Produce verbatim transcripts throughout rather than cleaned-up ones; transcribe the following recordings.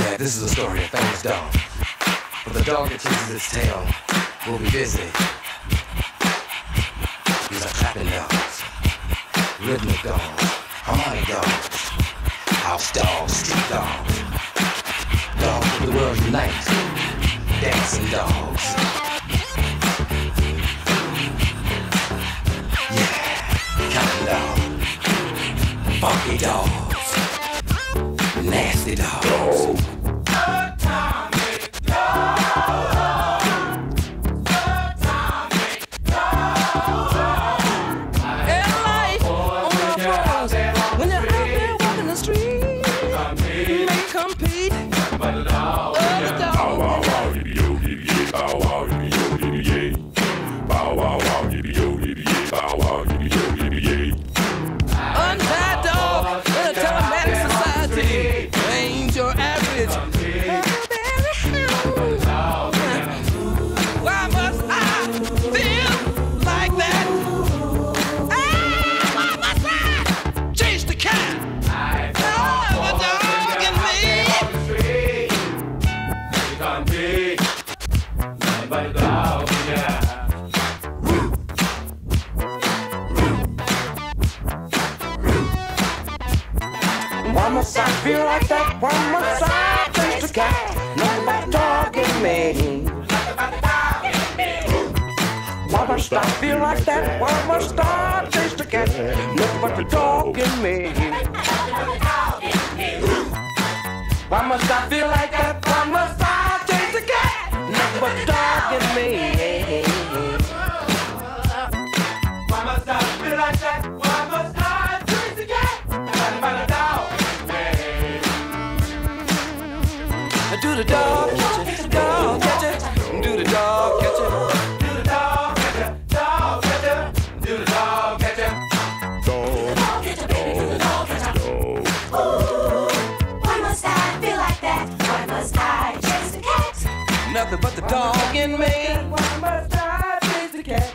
Yeah, this is a story of famous dog. But the dog that chases its tail will be busy. These are clapping dogs, rhythmic dogs, harmonic dogs, house dogs, street dogs, dogs of the world unite, dancing dogs. Yeah, counting dogs, funky dogs, nasty dogs. Why must I feel like that? Why must I chase the cat? Nothing but dogging me. Why must I feel like that? Why must I chase the cat? Nothing but the dog in me. Why must I feel like that? Why must I chase the cat? Nothing but the dog in me. Why must I feel like that? Why must I chase the cat? Nothing but the dog. Do the dog catch it, dog catch it, do the dog catch it, do the dog catch it, dog catch it, do the dog catch it, dog catch it, dog catch it. Why must I feel like that? Why must I chase the cat? Nothing but the dog in me. Why must I chase the cat?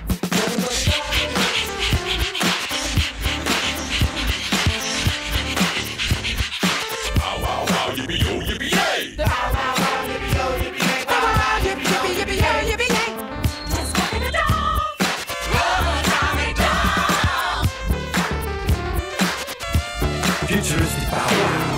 Wow, wow, wow, yippee-yo, yippee-yay! Futuristic bow wow.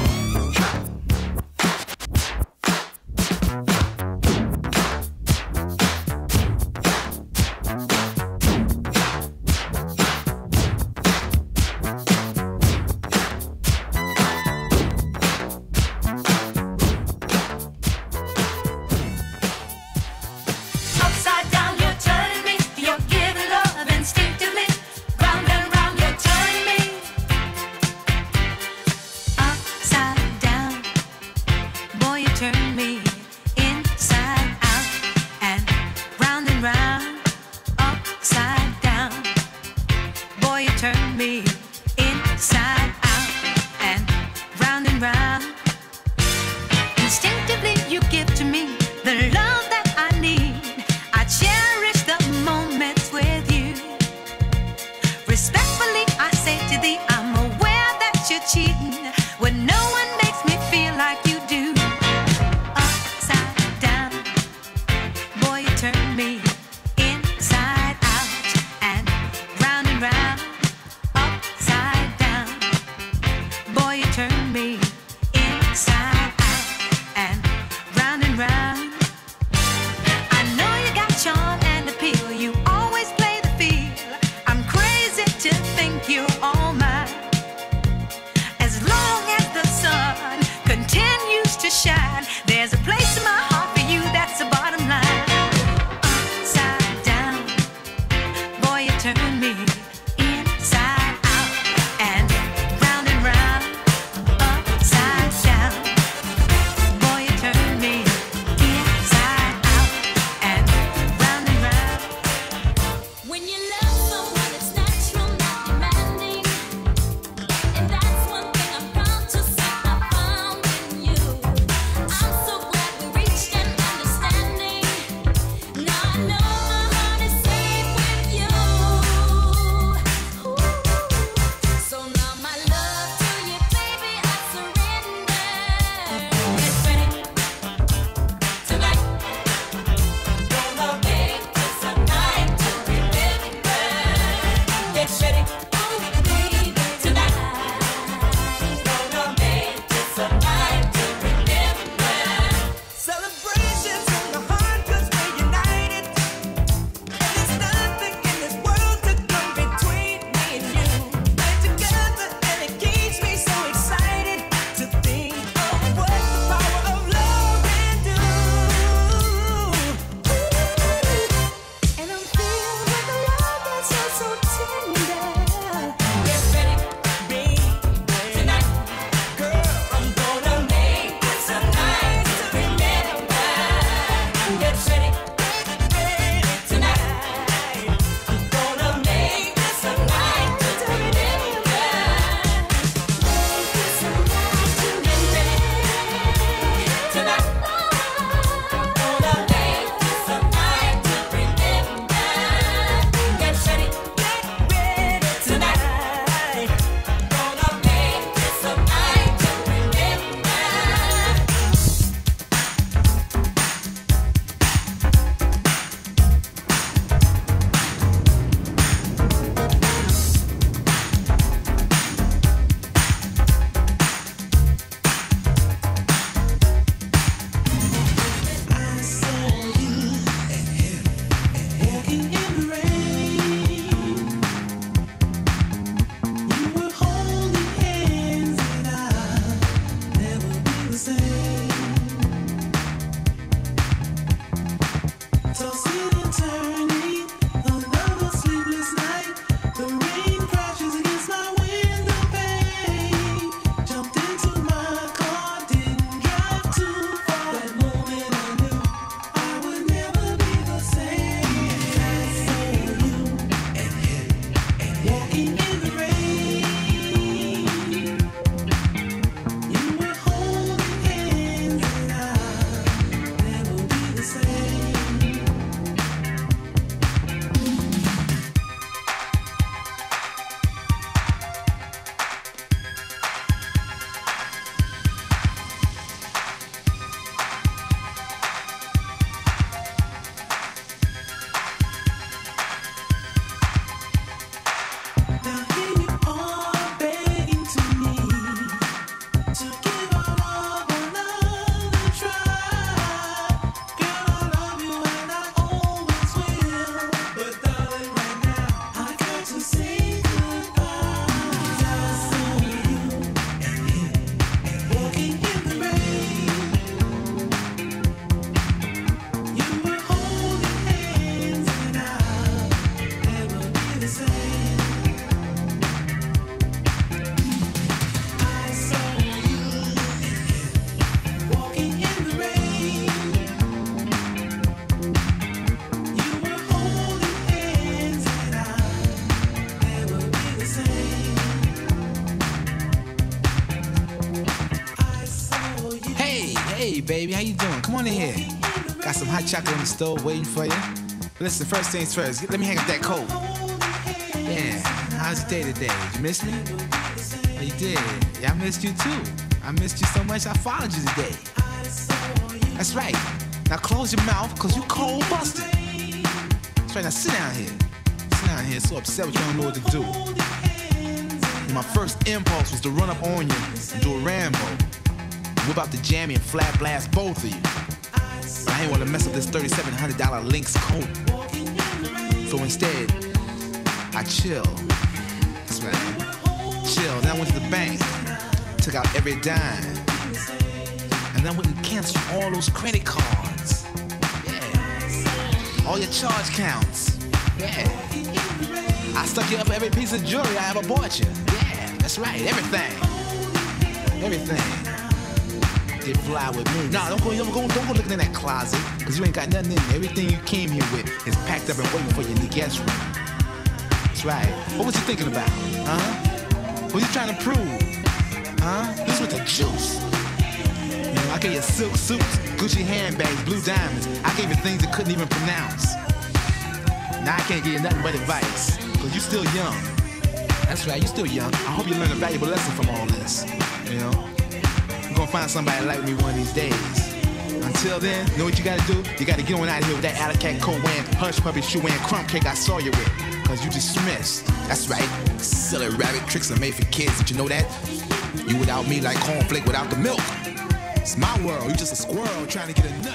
Hey, baby, how you doing? Come on in here. Got some hot chocolate on the stove waiting for you. Listen, first things first, let me hang up that coat. Yeah, how's your day today? Did you miss me? Oh, you did? Yeah, I missed you too. I missed you so much I followed you today. That's right. Now close your mouth, cause you cold busted. That's right, now sit down here. Sit down here, so upset with you, don't know what to do. And my first impulse was to run up on you and do a Rambo. Whip out the jammy and flat blast both of you. But I ain't wanna mess up this thirty-seven hundred dollar Lynx coat. So instead, I chill. That's right. Chill. Then I went to the bank, took out every dime, and then I went and canceled all those credit cards. Yeah. All your charge counts. Yeah. I stuck you up for every piece of jewelry I ever bought you. Yeah, that's right. Everything. Everything. Did fly with me. Nah, don't go, don't go, don't go looking in that closet, cause you ain't got nothing in there. Everything you came here with is packed up and waiting for you in the guest room. That's right. What was you thinking about? Huh? What you trying to prove? Huh? This was the juice. You know, I gave you silk suits, Gucci handbags, blue diamonds. I gave you things that couldn't even pronounce. Now I can't give you nothing but advice, cause you still young. That's right, you still young. I hope you learn a valuable lesson from all this. You know? You're gonna find somebody like me one of these days. Until then, you know what you gotta do? You gotta get on out of here with that alley cat coat wearing, hush puppy shoe wearing, crumb cake I saw you with. Cause you dismissed. That's right. Silly rabbit tricks are made for kids. Did you know that? You without me like cornflake without the milk. It's my world. You just a squirrel trying to get a nut.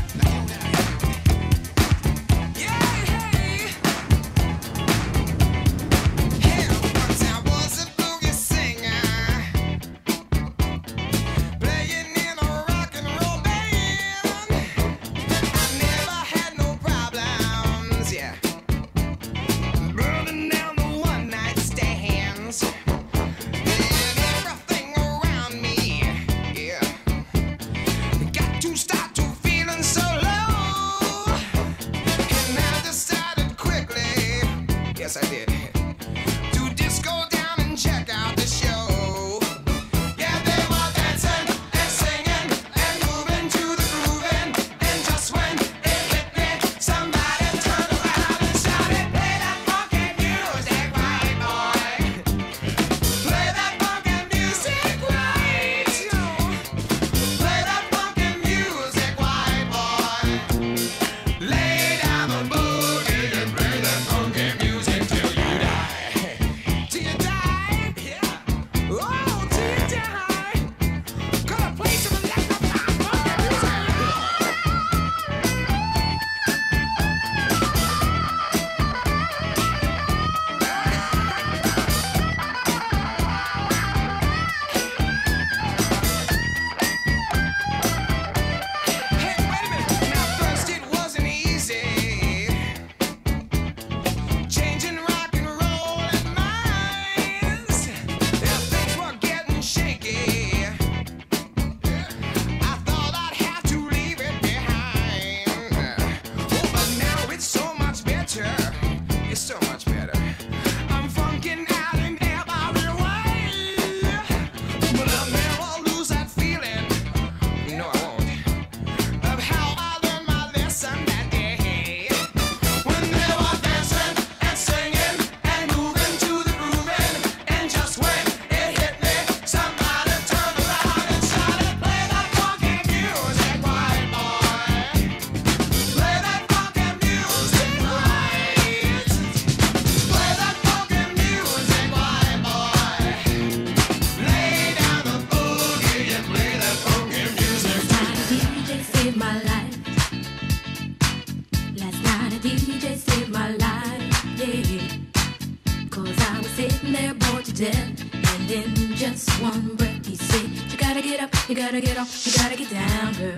You gotta get off, you gotta get down, girl.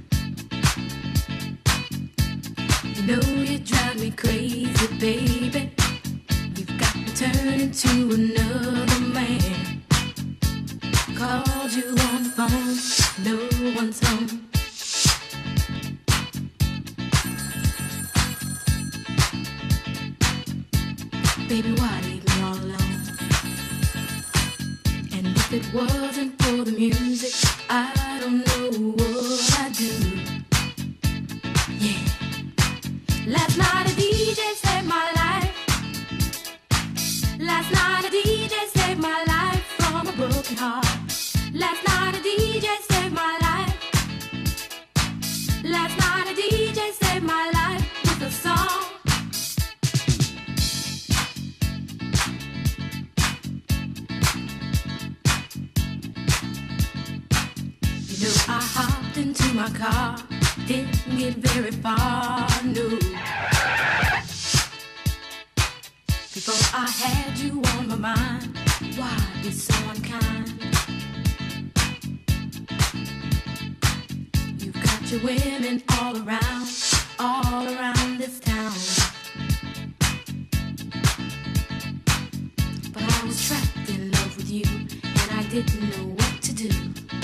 You know you drive me crazy, baby. You've got me turning to another man. Called you on the phone, no one's home. Baby, why leave me all alone? And if it wasn't for the music, I don't know what Last night a D J saved my life with a song. You know, I hopped into my car, didn't get very far, no. Before I had you on my mind, why be so unkind? You've got your women all around, all around this town. But I was trapped in love with you, and I didn't know what to do.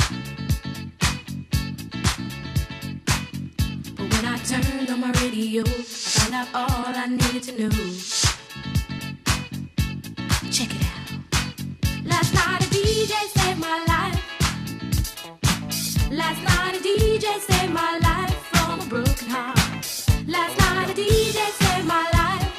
But when I turned on my radio, I found out all I needed to know. Check it out. Last night a D J saved my life. Last night a D J saved my life from a broken heart. Last night a D J saved my life.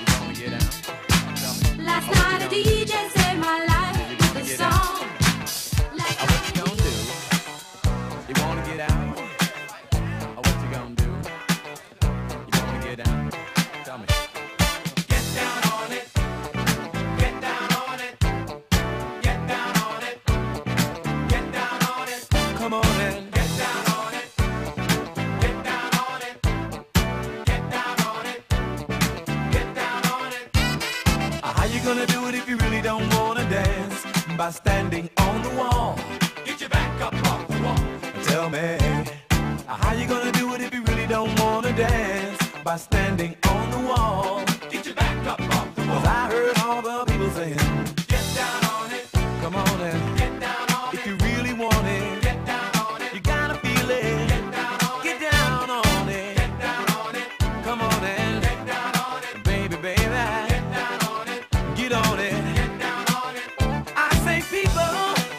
Last night a D J saved my life with a song. Last night What you gonna do? You wanna get out? Or what you gonna do? You wanna get out? Tell me. Get down on it. Get down on it. Get down on it. Get down on it. Come on in. Get down on it. Get down on it. Get down on it. Get down on it. Uh, How you gonna do it if you really don't wanna dance? By standing on the wall. Get your back up off the wall. Tell me, uh, how you gonna do it if you really don't wanna dance? By standing on the wall. Get your back up off the wall. 'Cause I heard all the people saying, get down on it. Come on and get down on it. If you really want it, get down on it. You gotta feel it. Get down on it. Get down on it. Get down on it. Come on and get down on it. Baby, baby, get down on it. Get on it. Get down on it. I say, people,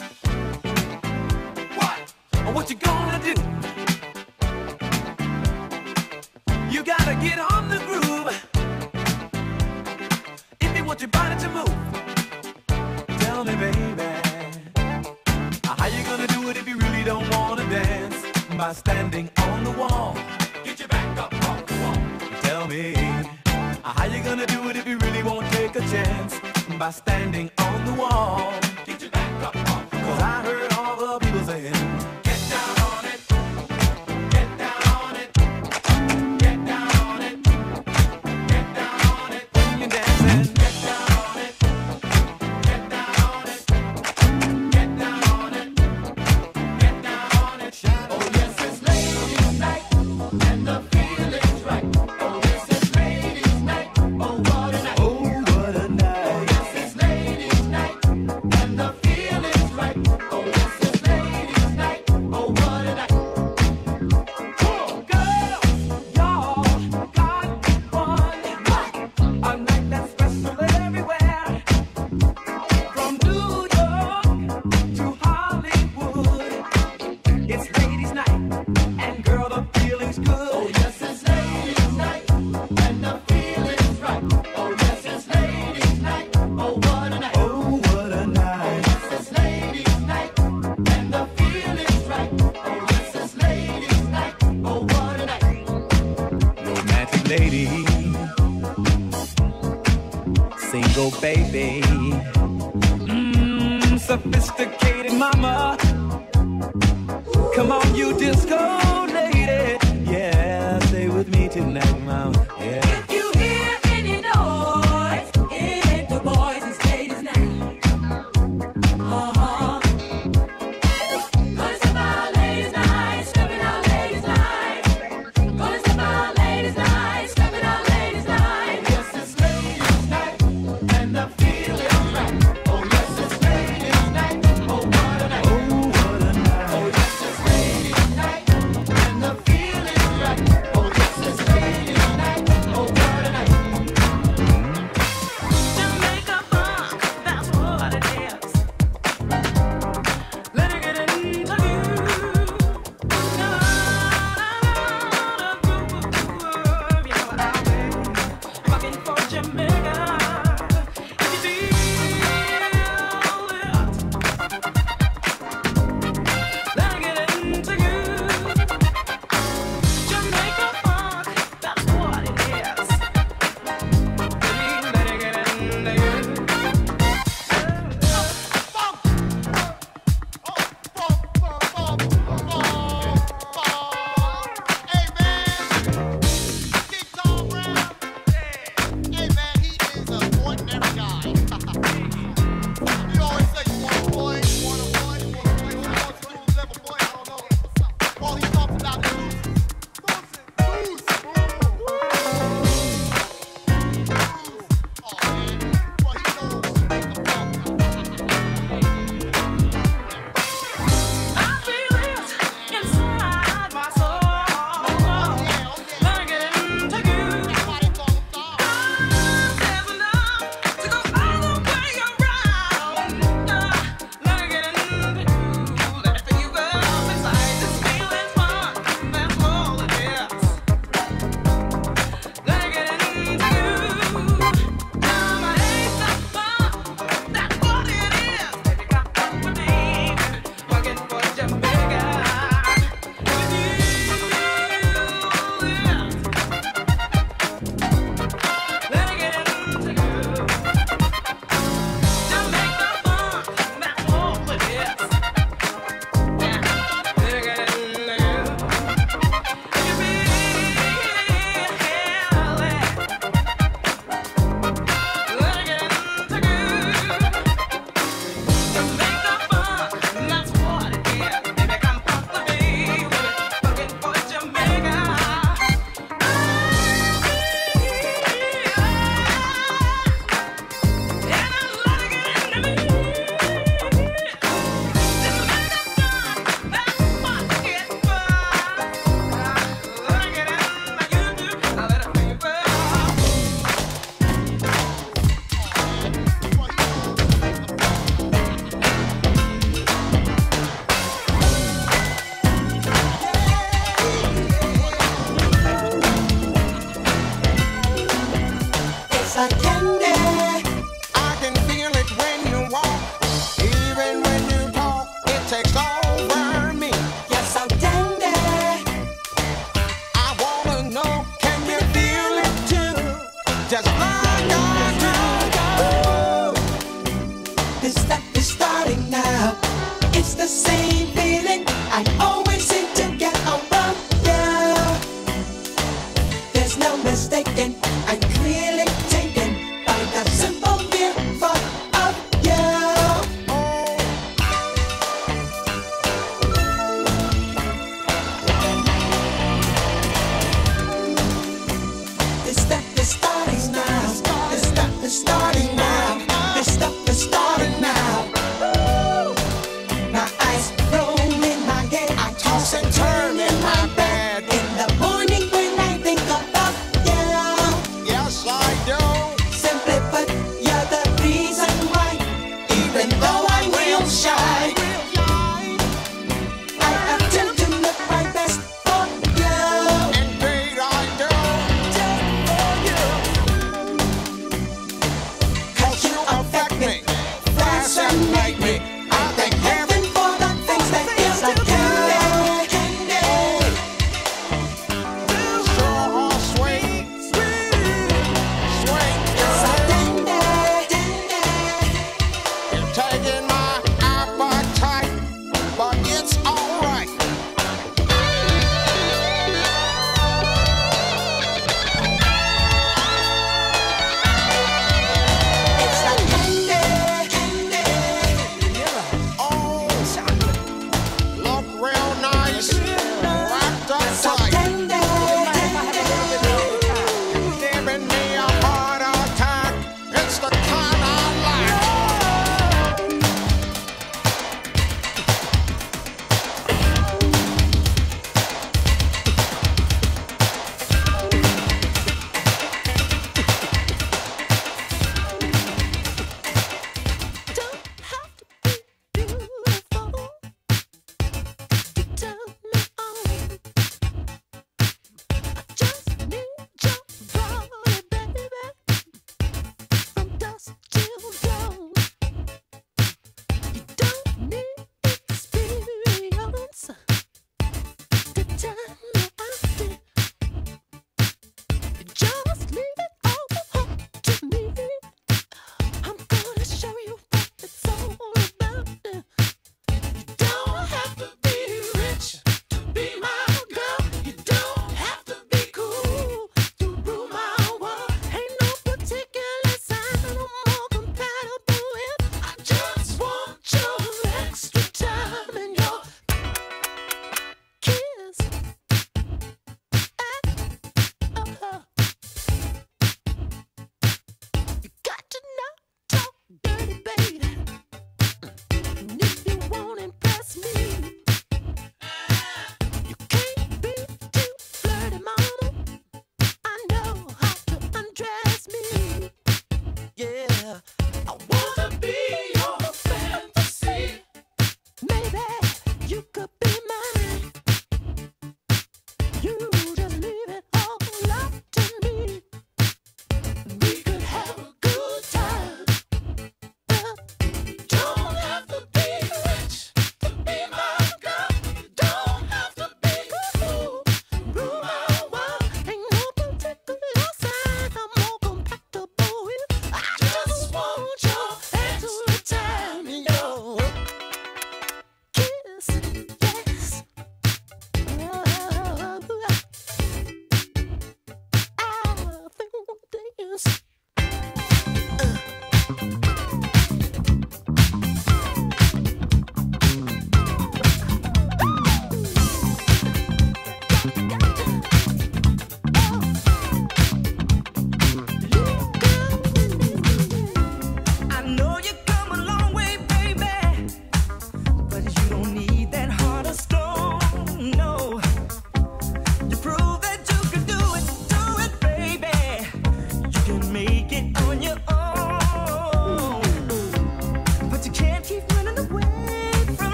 what? What you gonna do? You gotta get on the groove if you want your body to move. Tell me, baby, how you gonna do it if you really don't wanna dance? By standing on the wall. Get your back up off the wall. Tell me, how you gonna do it if you really won't take a chance? By standing on the wall. Get your back up off the wall. 'Cause I heard all the people saying, get down on it. Get down on it. Get down on it. Get down on it. When you're dancing, get down on it. Get down on it. Get down on it. Get down on it. Oh yes, it's ladies' night, and the feeling's right. Oh yes, it's ladies' night. Oh what a night. Oh what a night. Oh yes, it's ladies' night, and the feeling's right. Oh yes, it's ladies' night. Oh what a night. Girls, y'all got one. A night that's special everywhere. From New York to Hollywood, it's ladies' night, and girl, the feeling's good. Oh yes, it's ladies' night, and the feeling's right. Oh yes, it's ladies' night. Oh what a night. Oh what a night. Oh yes, it's ladies' night, and the feeling's right. Oh yes, it's ladies' night. Oh what a night. Romantic lady, single baby, mm, sophisticated mama. Come on, you disco lady, yeah, stay with me tonight, mama. Yeah. If you hear any noise, it the boys and ladies' night. Uh-huh. 'Cause it's about ladies' night, stepping out ladies' night. 'Cause it's about ladies' night, stepping out ladies' night. Yes, it's ladies' night, and the feeling's right. Oh yes, it's ladies' night. Oh what a night. Oh what a night. Oh yes, it's ladies' night,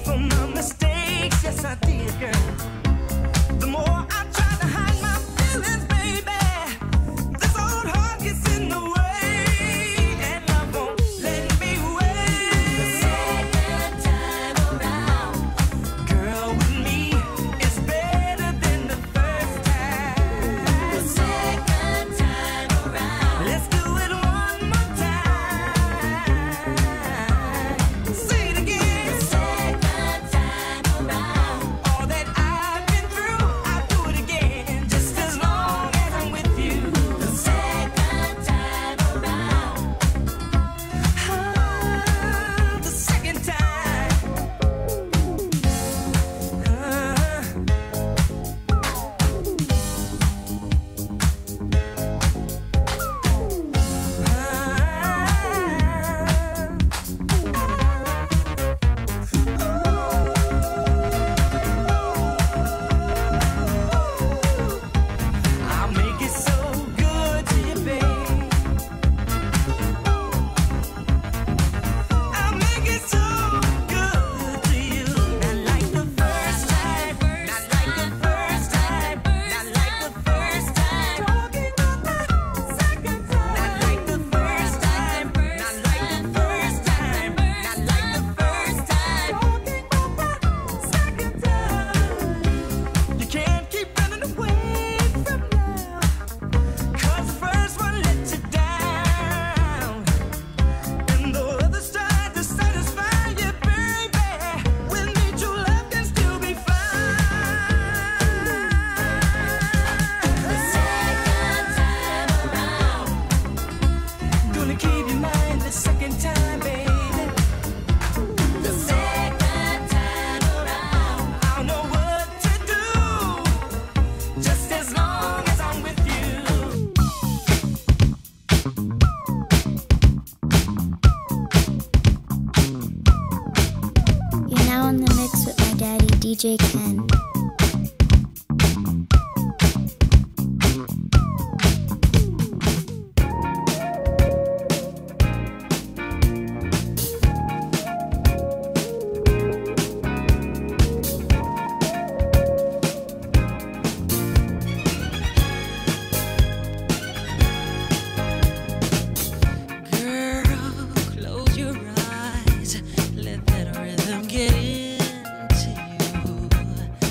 D J Ken. Let that rhythm get into you.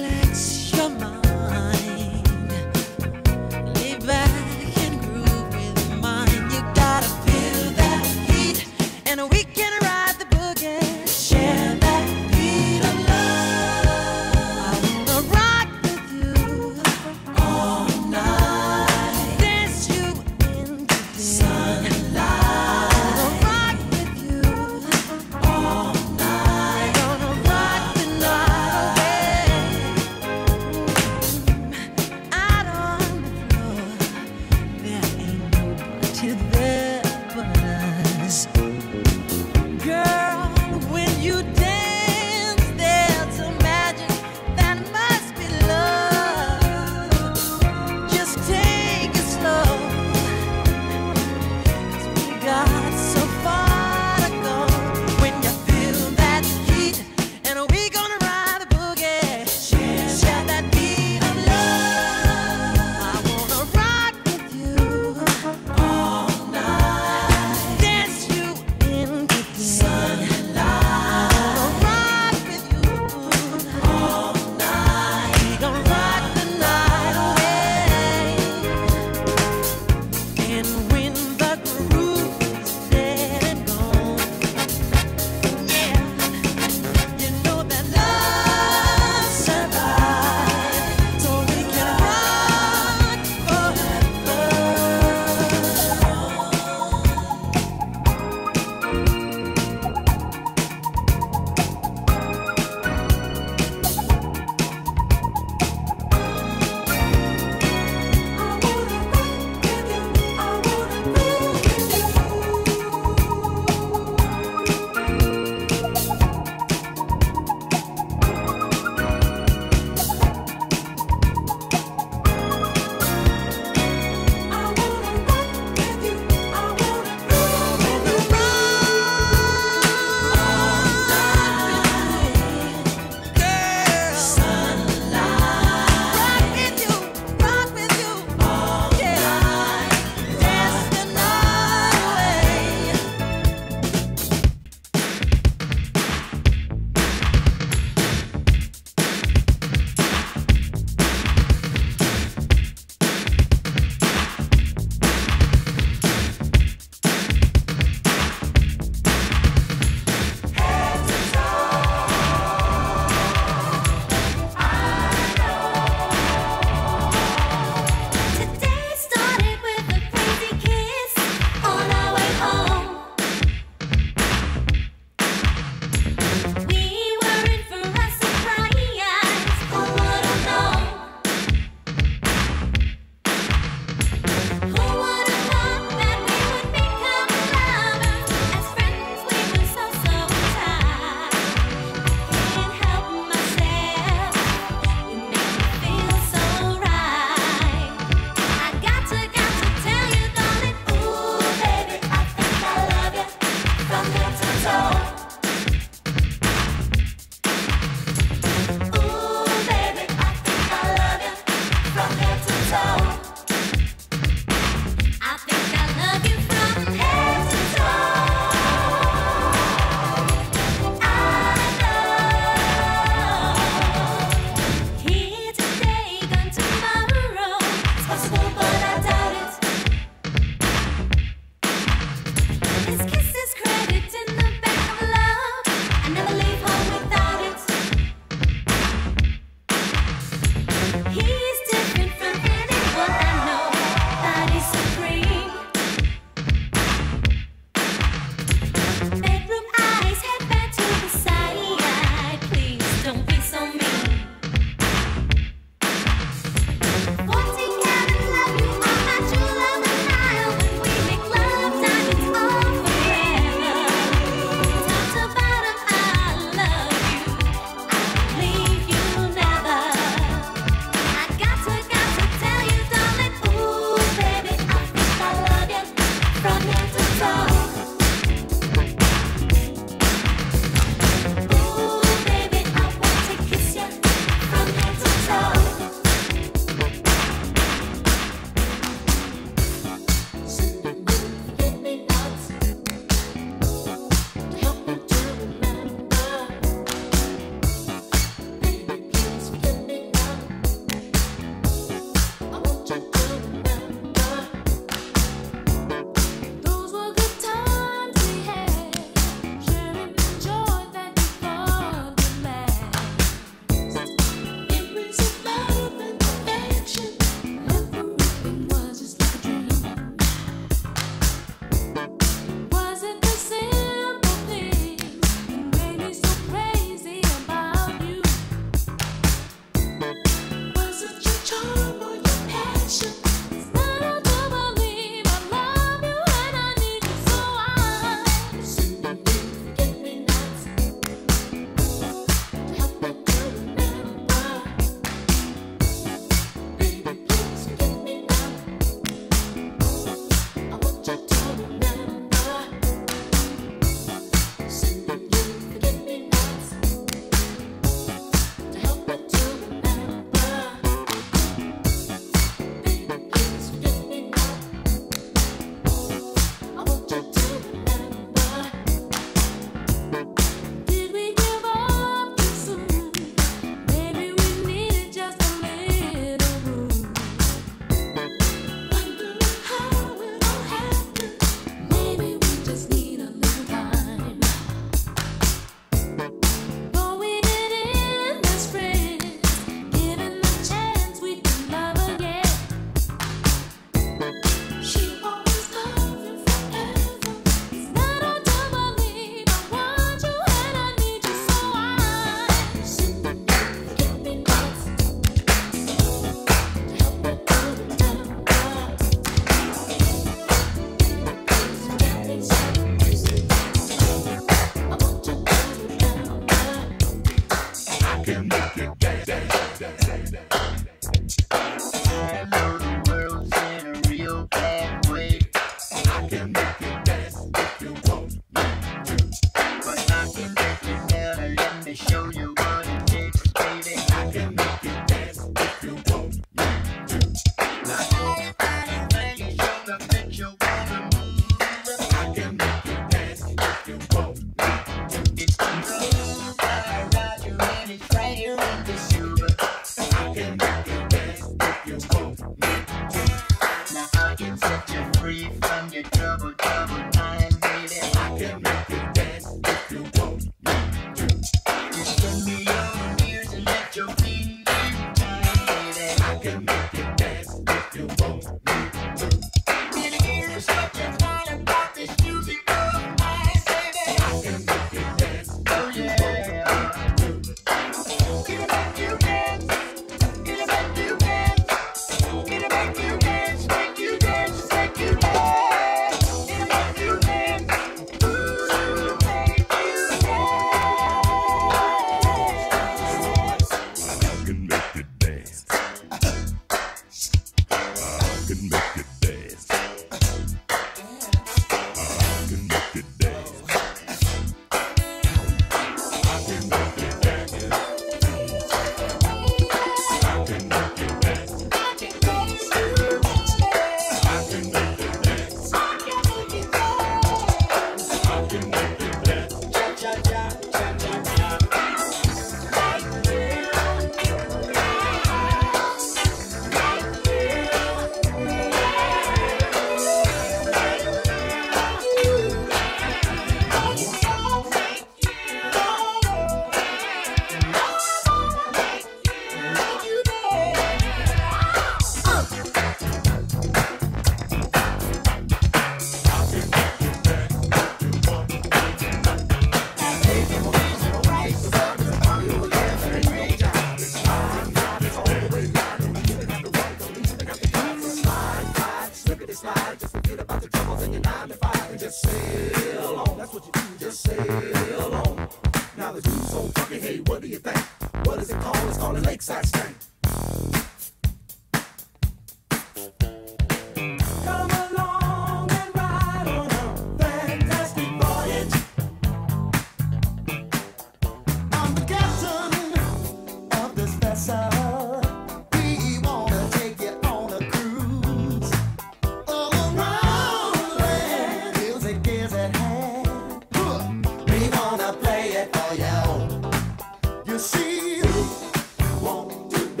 See, you want to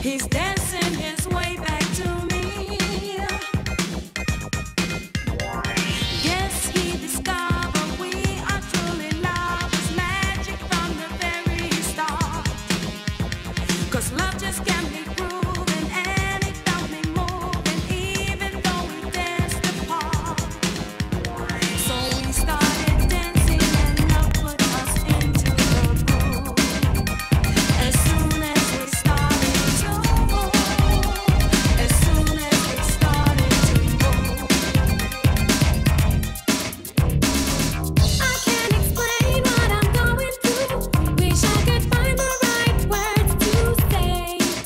He's dancing his way back to me. Yes, he discovered we are truly lovers, magic from the very start. 'Cause love just can't be proven, and it don't be moving, even though we danced apart. So we started dancing, and love put us into the groove. As soon as we started to move, as soon as we started to move. I can't explain what I'm going through. Wish I could find the right words to say.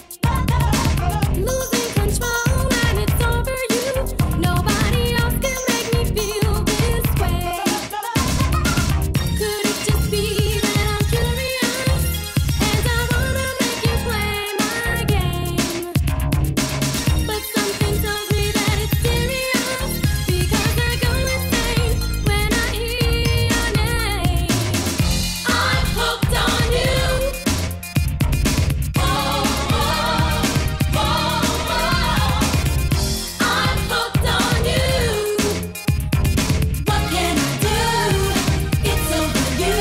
Losing control and it's over you. Nobody else can make me feel this way. Could it just be that I'm curious and I wanna make you play my game? But something tells me that it's serious, because I go insane when I hear your name. I'm hooked on you. Oh, oh, oh, oh. I'm hooked on you. What can I do? It's over you.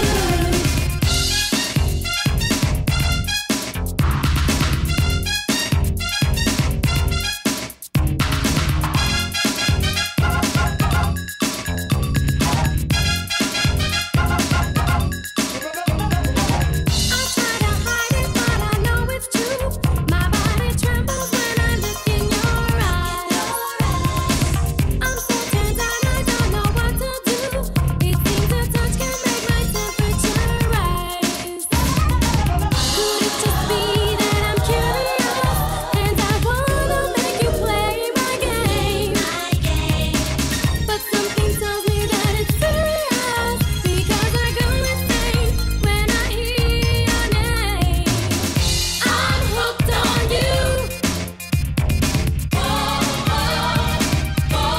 I try to hide it, but I know it's true. My body trembles when I look in your eyes. I'm so tense and I don't know what to do. It seems a touch can make my temperature rise. Could it just be that I'm curious and I wanna make you play my game? But something tells me that it's serious, because I go insane when I hear your name. I'm hooked on you. Oh, oh, oh, oh.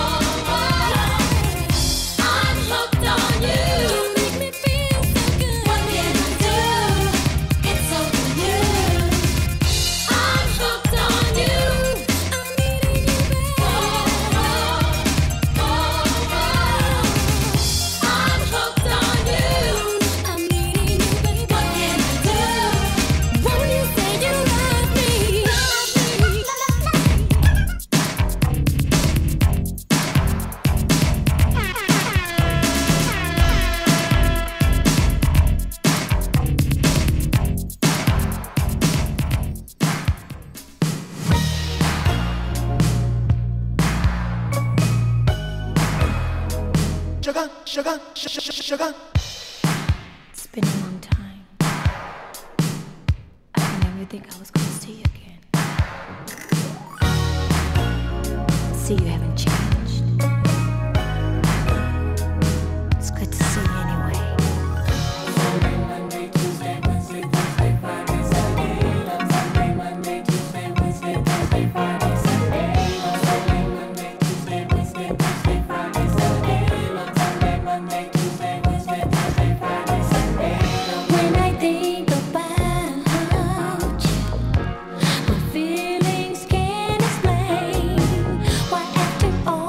I'm hooked on you. You make me feel so good. What can I do? It's over you. I'm hooked on you. I'm needing you, babe. Oh, oh, oh, oh. I'm hooked on you. I'm needing you, baby. What can I do? Won't you say you love me? Love me. Sugar, sugar, sugar, sugar. It's been a long time. I never think I was gonna see you again. See, you haven't changed. It's good to see you anyway. When I think about you, my feelings can't explain why after all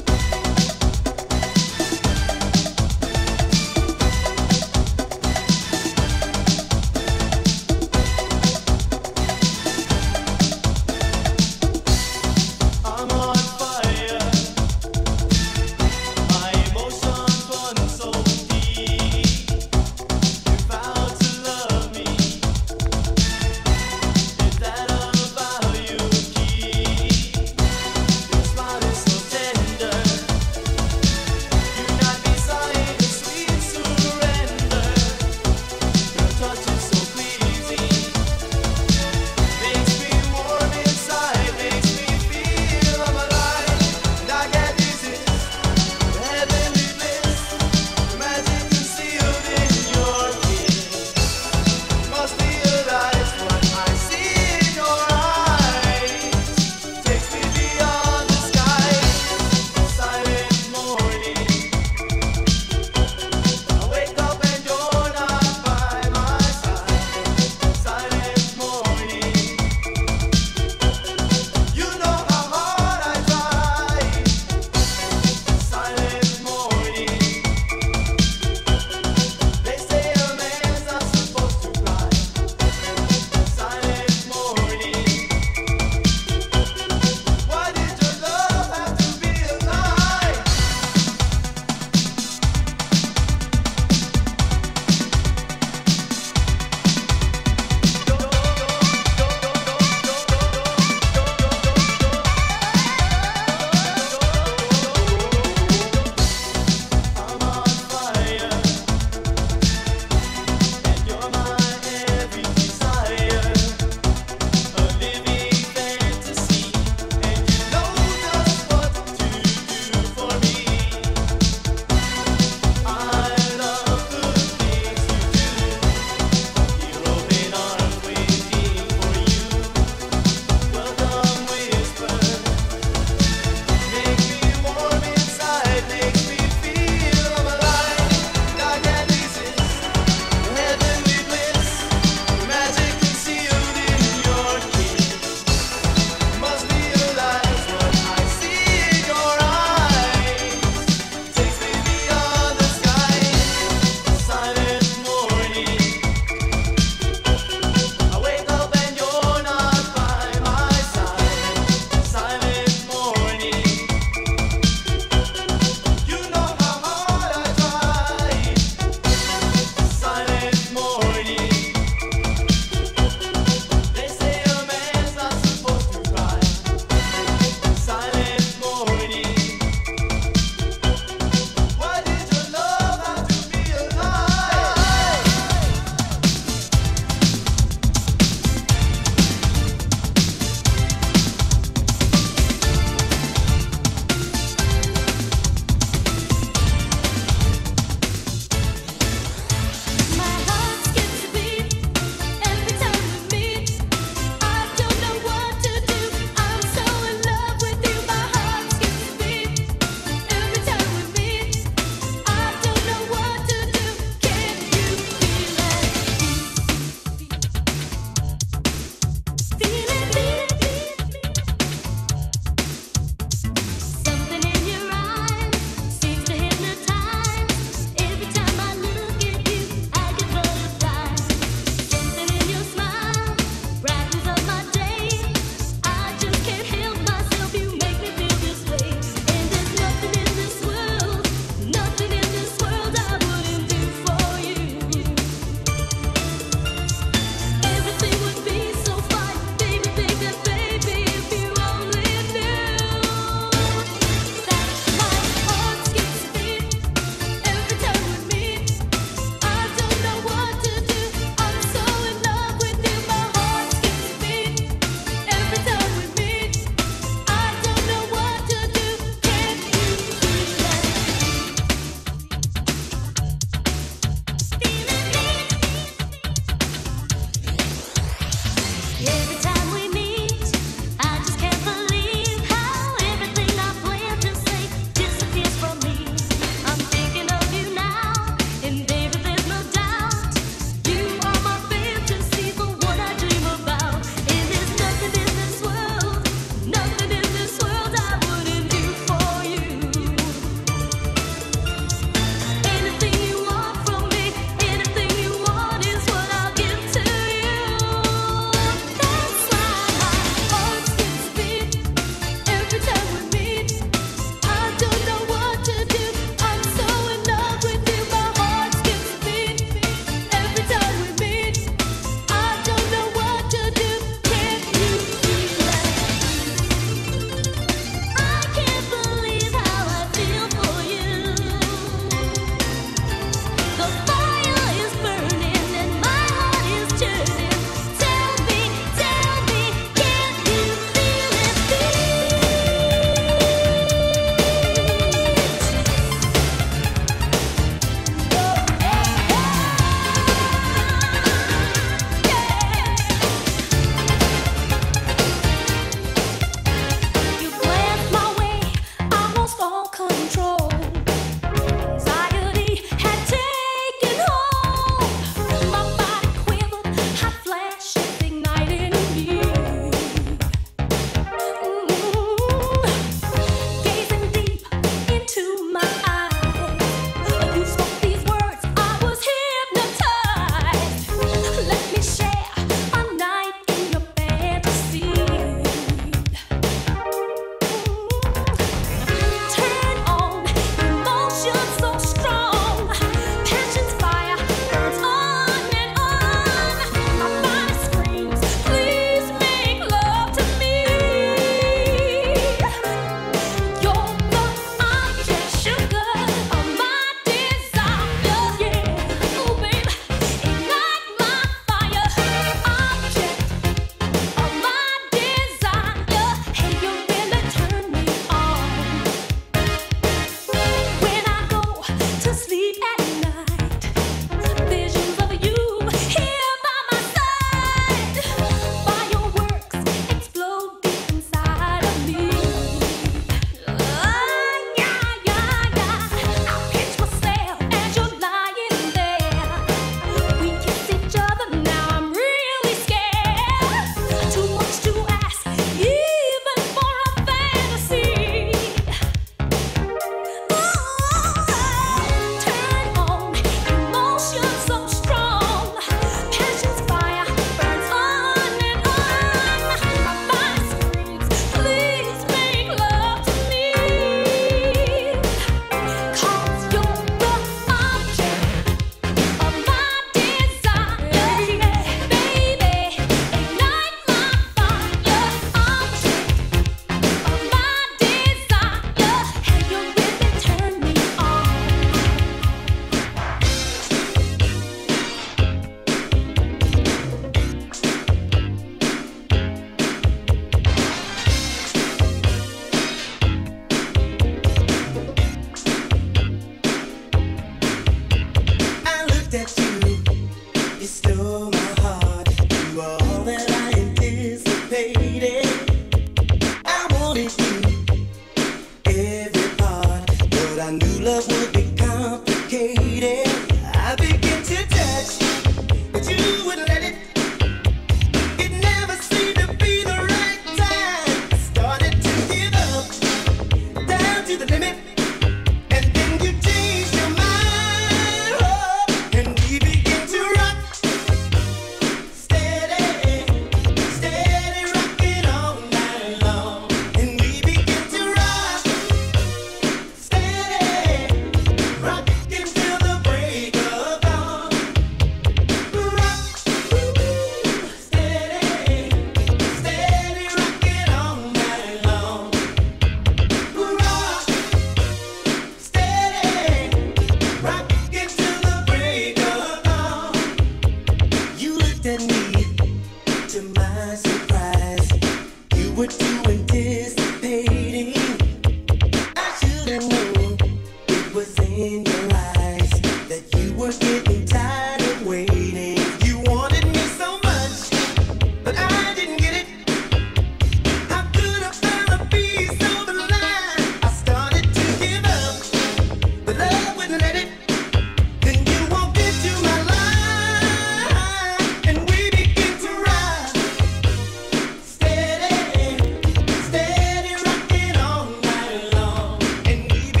Steady, steady rocking all night long, and we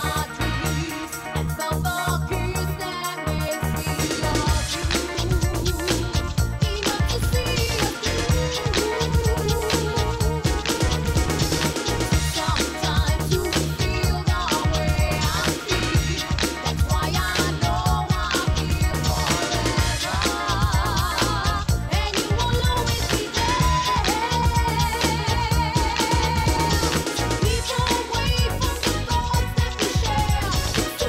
People away from the thoughts that we share.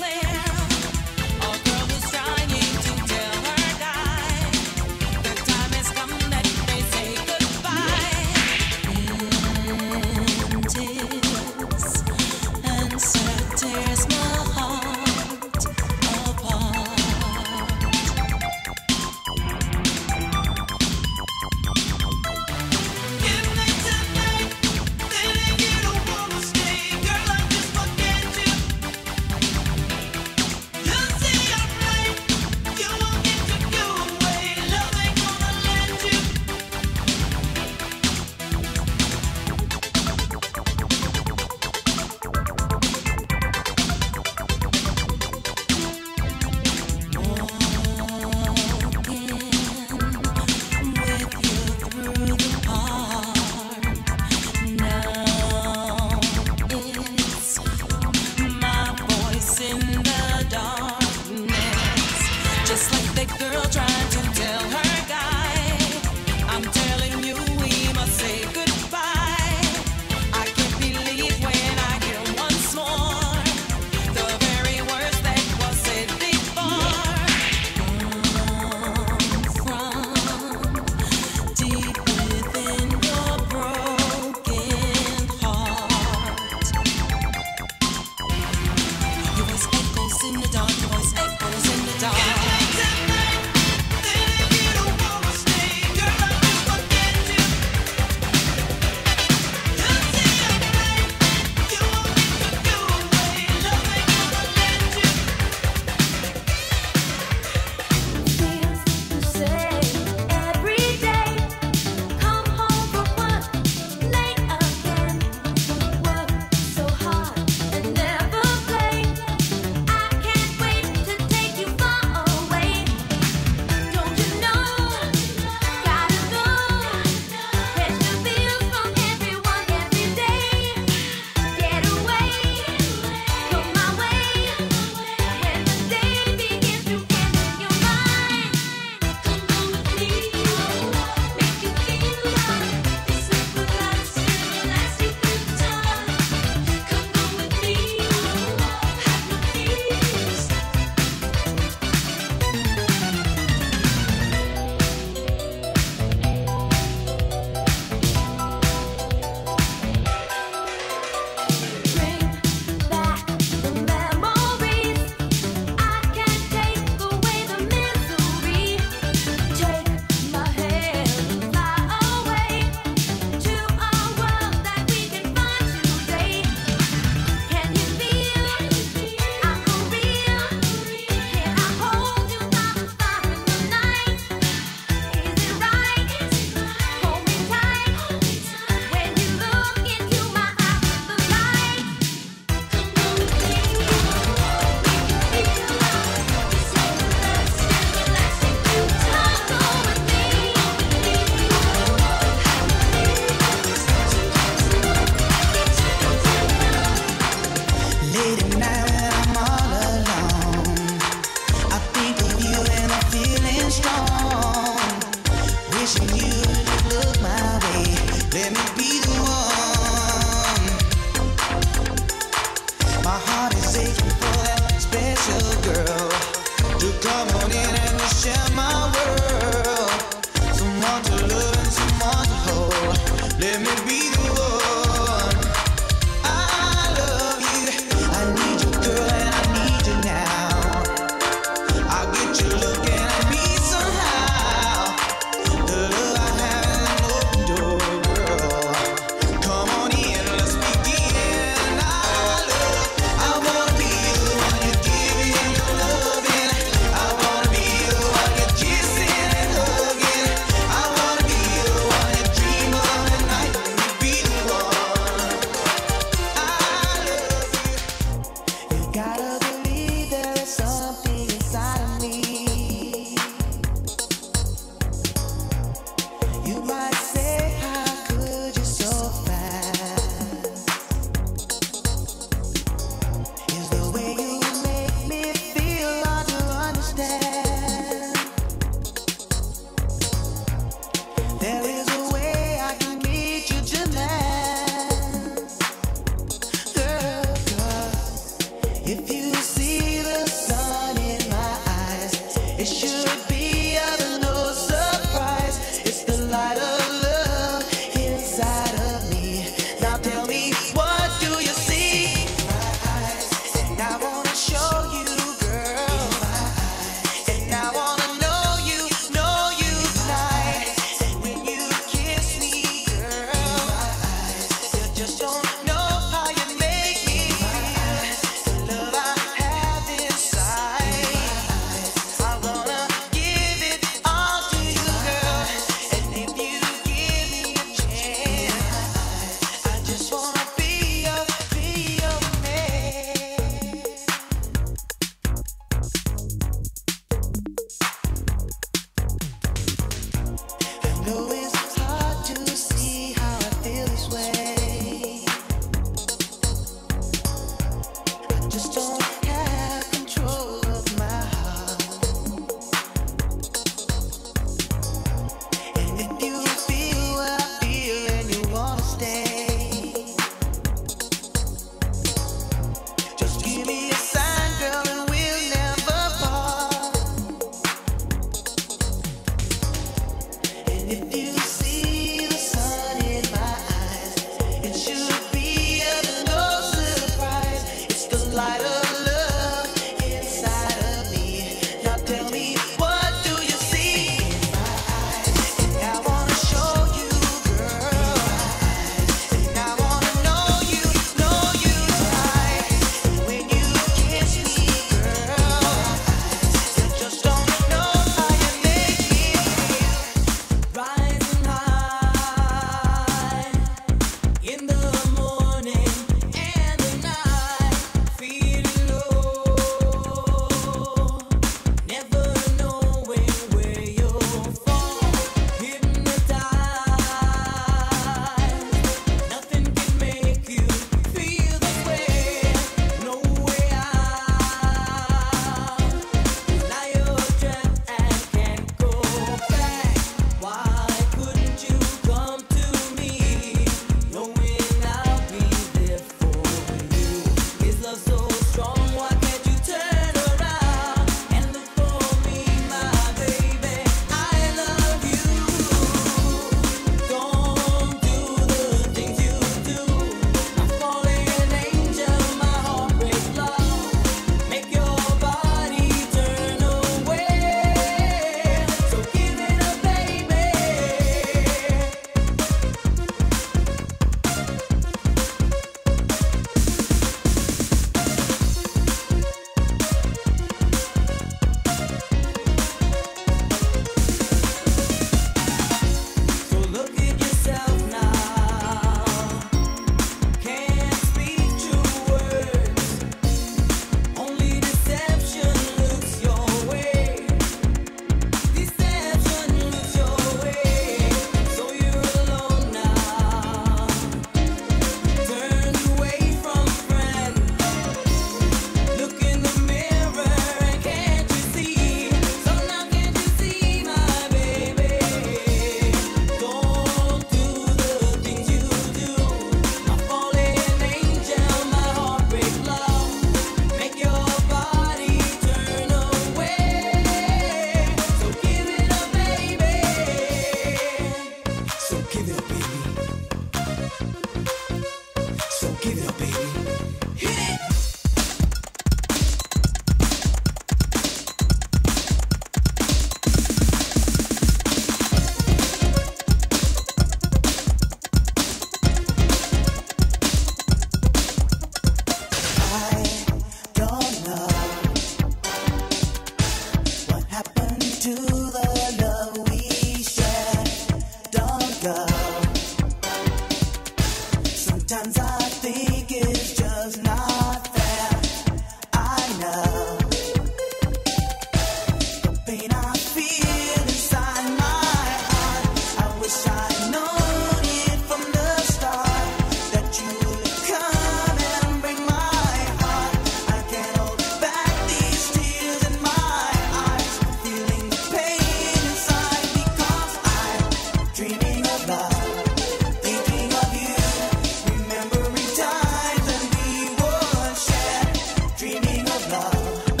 Dreaming of love.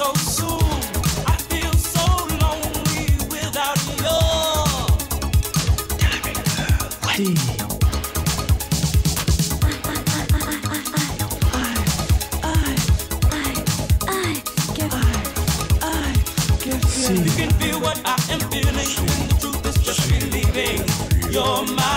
so soon. I feel so lonely without you. Hey. You can feel what I am feeling, and the truth is just believing. You're my